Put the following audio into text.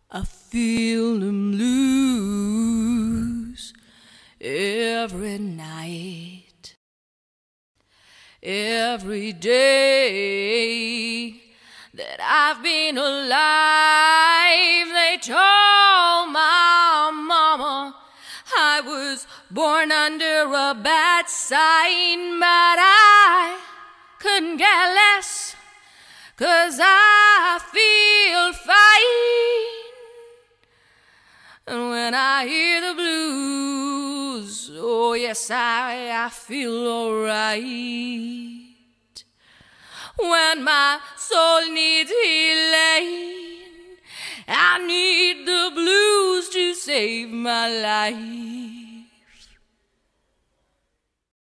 I feel them blues every night, every day that I've been alive. They told my mama I was born under a bad sign, but I couldn't care less, 'cause I feel fine. And when I hear the blues, oh yes, I feel alright. When my soul needs healing, I need the blues to save my life.